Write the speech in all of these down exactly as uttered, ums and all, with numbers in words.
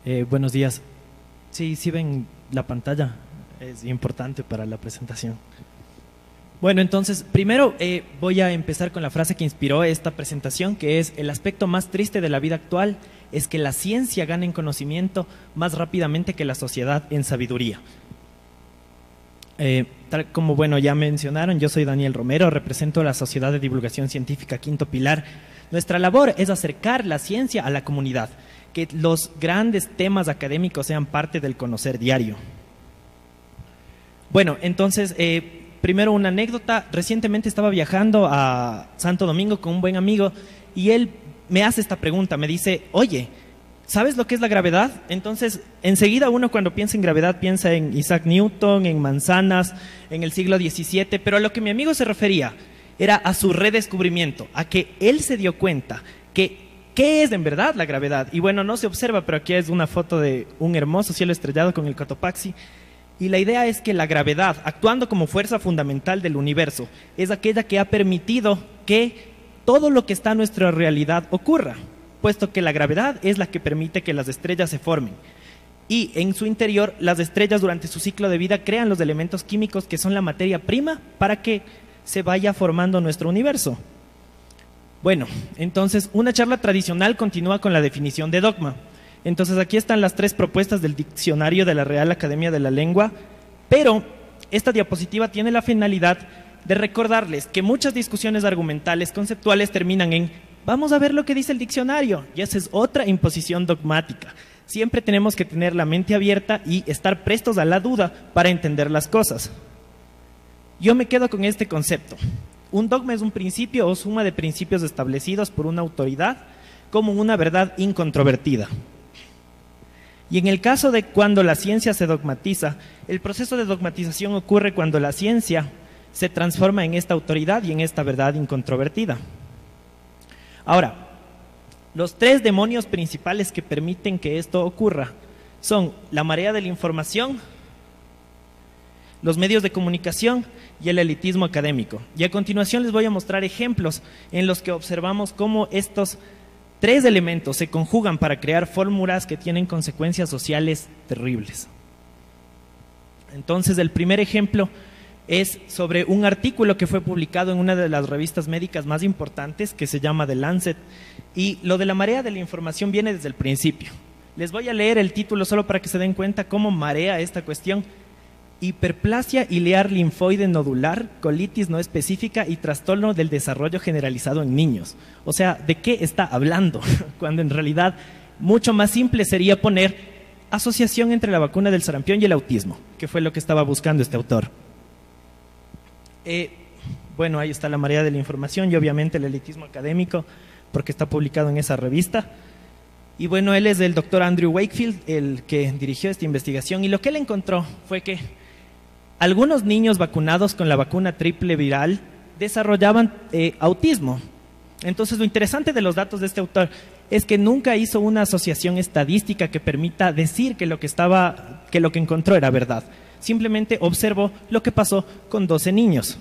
Eh, buenos días. Sí, sí ven la pantalla, es importante para la presentación. Bueno, entonces, primero eh, voy a empezar con la frase que inspiró esta presentación, que es: el aspecto más triste de la vida actual es que la ciencia gana en conocimiento más rápidamente que la sociedad en sabiduría. Eh, tal como bueno ya mencionaron, yo soy Daniel Romero, represento a la Sociedad de Divulgación Científica Quinto Pilar. Nuestra labor es acercar la ciencia a la comunidad, que los grandes temas académicos sean parte del conocer diario. Bueno, entonces, eh, primero una anécdota. Recientemente estaba viajando a Santo Domingo con un buen amigo y él me hace esta pregunta, me dice: oye, ¿sabes lo que es la gravedad? Entonces, enseguida uno cuando piensa en gravedad piensa en Isaac Newton, en manzanas, en el siglo diecisiete, pero a lo que mi amigo se refería era a su redescubrimiento, a que él se dio cuenta que ¿qué es en verdad la gravedad? Y bueno, no se observa, pero aquí es una foto de un hermoso cielo estrellado con el Cotopaxi. Y la idea es que la gravedad, actuando como fuerza fundamental del universo, es aquella que ha permitido que todo lo que está en nuestra realidad ocurra, puesto que la gravedad es la que permite que las estrellas se formen. Y en su interior, las estrellas durante su ciclo de vida crean los elementos químicos que son la materia prima para que se vaya formando nuestro universo. Bueno, entonces una charla tradicional continúa con la definición de dogma. Entonces aquí están las tres propuestas del diccionario de la Real Academia de la Lengua, pero esta diapositiva tiene la finalidad de recordarles que muchas discusiones argumentales conceptuales terminan en vamos a ver lo que dice el diccionario, y esa es otra imposición dogmática. Siempre tenemos que tener la mente abierta y estar prestos a la duda para entender las cosas. Yo me quedo con este concepto. Un dogma es un principio o suma de principios establecidos por una autoridad como una verdad incontrovertida. Y en el caso de cuando la ciencia se dogmatiza, el proceso de dogmatización ocurre cuando la ciencia se transforma en esta autoridad y en esta verdad incontrovertida. Ahora, los tres demonios principales que permiten que esto ocurra son la marea de la información, los medios de comunicación y el elitismo académico. Y a continuación les voy a mostrar ejemplos en los que observamos cómo estos tres elementos se conjugan para crear fórmulas que tienen consecuencias sociales terribles. Entonces, el primer ejemplo es sobre un artículo que fue publicado en una de las revistas médicas más importantes, que se llama The Lancet, y lo de la marea de la información viene desde el principio. Les voy a leer el título solo para que se den cuenta cómo marea esta cuestión: hiperplasia ilear linfoide nodular, colitis no específica y trastorno del desarrollo generalizado en niños. O sea, ¿de qué está hablando? Cuando en realidad mucho más simple sería poner asociación entre la vacuna del sarampión y el autismo, que fue lo que estaba buscando este autor. Eh, bueno, ahí está la marea de la información y obviamente el elitismo académico, porque está publicado en esa revista. Y bueno, él es el doctor Andrew Wakefield, el que dirigió esta investigación, y lo que él encontró fue que algunos niños vacunados con la vacuna triple viral desarrollaban eh, autismo. Entonces, lo interesante de los datos de este autor es que nunca hizo una asociación estadística que permita decir que lo que estaba, que lo que encontró era verdad. Simplemente observó lo que pasó con doce niños.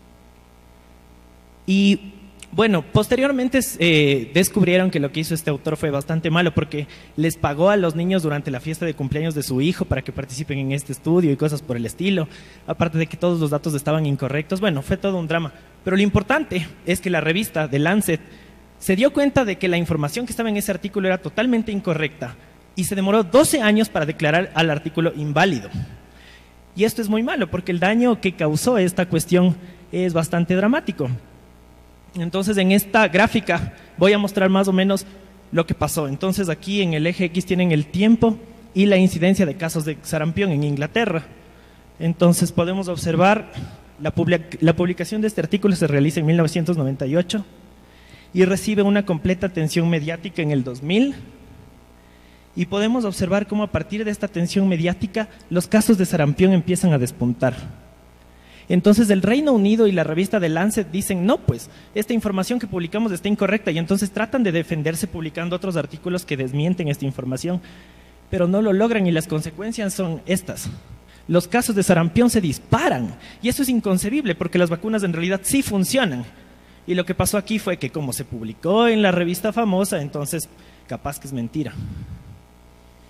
Y bueno, posteriormente eh, descubrieron que lo que hizo este autor fue bastante malo, porque les pagó a los niños durante la fiesta de cumpleaños de su hijo para que participen en este estudio y cosas por el estilo, aparte de que todos los datos estaban incorrectos. Bueno, fue todo un drama, pero lo importante es que la revista The Lancet se dio cuenta de que la información que estaba en ese artículo era totalmente incorrecta y se demoró doce años para declarar al artículo inválido. Y esto es muy malo, porque el daño que causó esta cuestión es bastante dramático. Entonces, en esta gráfica voy a mostrar más o menos lo que pasó. Entonces, aquí en el eje X tienen el tiempo y la incidencia de casos de sarampión en Inglaterra. Entonces, podemos observar la, public la publicación de este artículo se realiza en mil novecientos noventa y ocho y recibe una completa atención mediática en el dos mil. Y podemos observar cómo a partir de esta atención mediática los casos de sarampión empiezan a despuntar. Entonces el Reino Unido y la revista The Lancet dicen: no, pues esta información que publicamos está incorrecta, y entonces tratan de defenderse publicando otros artículos que desmienten esta información, pero no lo logran, y las consecuencias son estas: los casos de sarampión se disparan, y eso es inconcebible porque las vacunas en realidad sí funcionan. Y lo que pasó aquí fue que como se publicó en la revista famosa, entonces capaz que es mentira.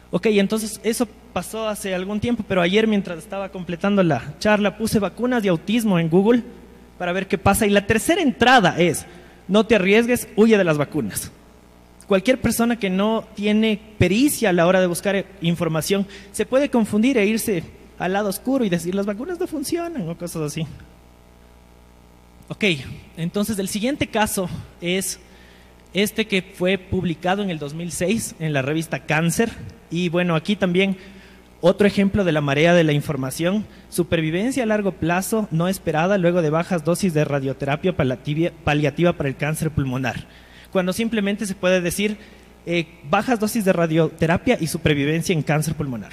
Ok, entonces eso pasó hace algún tiempo, pero ayer mientras estaba completando la charla puse vacunas de autismo en Google para ver qué pasa. Y la tercera entrada es, no te arriesgues, huye de las vacunas. Cualquier persona que no tiene pericia a la hora de buscar información se puede confundir e irse al lado oscuro y decir las vacunas no funcionan o cosas así. Ok, entonces el siguiente caso es este que fue publicado en el dos mil seis en la revista Cáncer. Y bueno, aquí también otro ejemplo de la marea de la información: supervivencia a largo plazo no esperada luego de bajas dosis de radioterapia paliativa para el cáncer pulmonar. Cuando simplemente se puede decir eh, bajas dosis de radioterapia y supervivencia en cáncer pulmonar.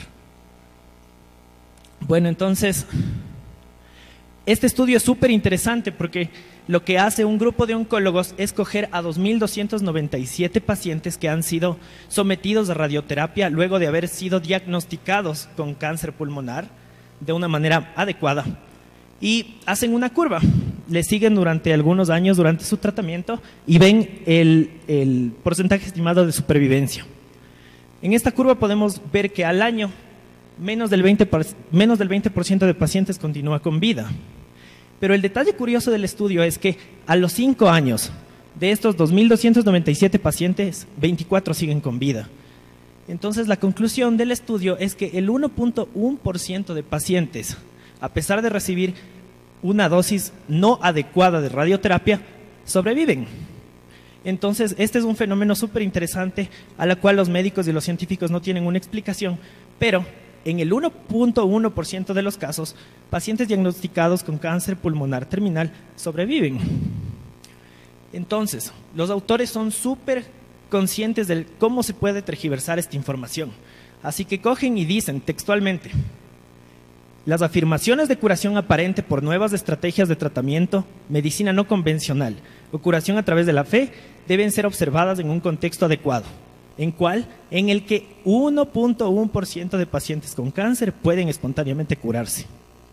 Bueno, entonces, este estudio es súper interesante porque lo que hace un grupo de oncólogos es coger a dos mil doscientos noventa y siete pacientes que han sido sometidos a radioterapia luego de haber sido diagnosticados con cáncer pulmonar de una manera adecuada y hacen una curva. Les siguen durante algunos años durante su tratamiento y ven el, el porcentaje estimado de supervivencia. En esta curva podemos ver que al año menos del veinte por ciento, menos del veinte por ciento de pacientes continúa con vida. Pero el detalle curioso del estudio es que a los cinco años de estos dos mil doscientos noventa y siete pacientes, veinticuatro siguen con vida. Entonces la conclusión del estudio es que el uno punto uno por ciento de pacientes, a pesar de recibir una dosis no adecuada de radioterapia, sobreviven. Entonces este es un fenómeno súper interesante a la cual los médicos y los científicos no tienen una explicación, pero en el uno punto uno por ciento de los casos, pacientes diagnosticados con cáncer pulmonar terminal sobreviven. Entonces, los autores son súper conscientes de cómo se puede tergiversar esta información. Así que cogen y dicen textualmente: las afirmaciones de curación aparente por nuevas estrategias de tratamiento, medicina no convencional o curación a través de la fe deben ser observadas en un contexto adecuado. ¿En cuál? En el que uno punto uno por ciento de pacientes con cáncer pueden espontáneamente curarse.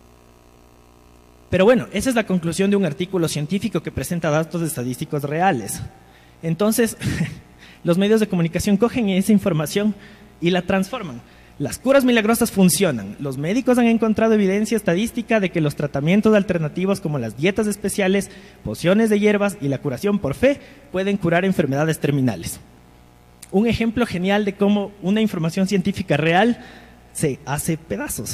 Pero bueno, esa es la conclusión de un artículo científico que presenta datos estadísticos reales. Entonces, los medios de comunicación cogen esa información y la transforman. Las curas milagrosas funcionan. Los médicos han encontrado evidencia estadística de que los tratamientos alternativos como las dietas especiales, pociones de hierbas y la curación por fe pueden curar enfermedades terminales. Un ejemplo genial de cómo una información científica real se hace pedazos.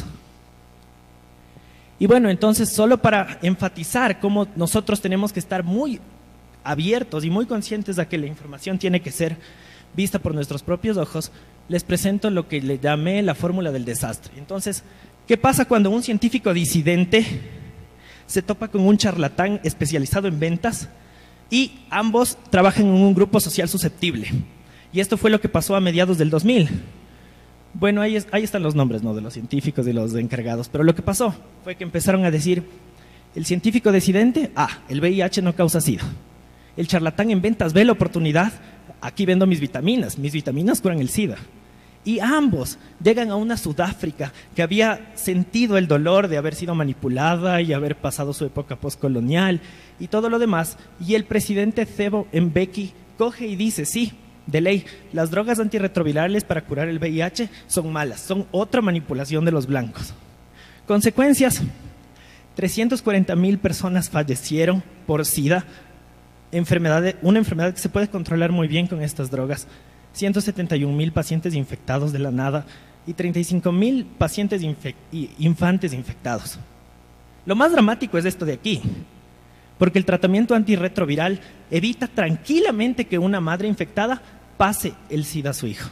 Y bueno, entonces solo para enfatizar cómo nosotros tenemos que estar muy abiertos y muy conscientes de que la información tiene que ser vista por nuestros propios ojos, les presento lo que le llamé la fórmula del desastre. Entonces, ¿qué pasa cuando un científico disidente se topa con un charlatán especializado en ventas y ambos trabajan en un grupo social susceptible? Y esto fue lo que pasó a mediados del dos mil. Bueno, ahí, es, ahí están los nombres, ¿no?, de los científicos y los encargados. Pero lo que pasó fue que empezaron a decir: el científico disidente, ah, el V I H no causa SIDA. El charlatán en ventas ve la oportunidad: aquí vendo mis vitaminas, mis vitaminas curan el SIDA. Y ambos llegan a una Sudáfrica que había sentido el dolor de haber sido manipulada y haber pasado su época postcolonial y todo lo demás. Y el presidente Thabo Mbeki coge y dice: sí, de ley, las drogas antirretrovirales para curar el V I H son malas, son otra manipulación de los blancos. Consecuencias: trescientas cuarenta mil personas fallecieron por SIDA, enfermedad, una enfermedad que se puede controlar muy bien con estas drogas. ciento setenta y un mil pacientes infectados de la nada y treinta y cinco mil pacientes infec infantes infectados. Lo más dramático es esto de aquí, porque el tratamiento antirretroviral evita tranquilamente que una madre infectada pase el SIDA a su hijo.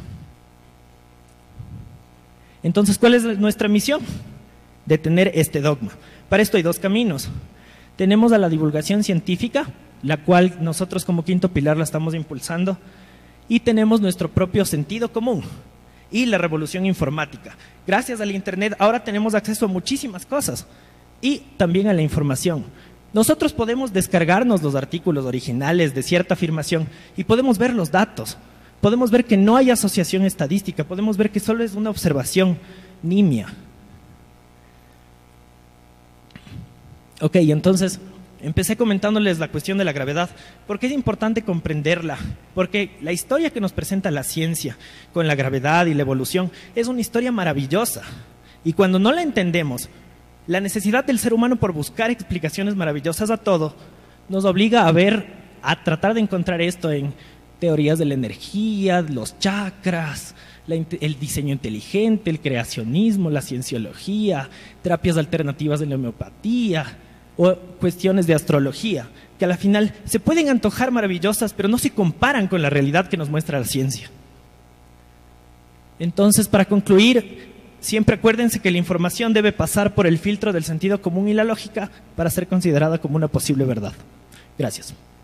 Entonces, ¿cuál es nuestra misión? Detener este dogma. Para esto hay dos caminos. Tenemos a la divulgación científica, la cual nosotros como quinto pilar la estamos impulsando, y tenemos nuestro propio sentido común y la revolución informática. Gracias al internet ahora tenemos acceso a muchísimas cosas y también a la información. Nosotros podemos descargarnos los artículos originales de cierta afirmación y podemos ver los datos, podemos ver que no hay asociación estadística, podemos ver que solo es una observación nimia. Ok, entonces Empecé comentándoles la cuestión de la gravedad, porque es importante comprenderla, porque la historia que nos presenta la ciencia con la gravedad y la evolución es una historia maravillosa. Y cuando no la entendemos, la necesidad del ser humano por buscar explicaciones maravillosas a todo, nos obliga a ver, a tratar de encontrar esto en teorías de la energía, los chakras, la, el diseño inteligente, el creacionismo, la cienciología, terapias alternativas de la homeopatía o cuestiones de astrología, que a la final se pueden antojar maravillosas, pero no se comparan con la realidad que nos muestra la ciencia. Entonces, para concluir, siempre acuérdense que la información debe pasar por el filtro del sentido común y la lógica para ser considerada como una posible verdad. Gracias.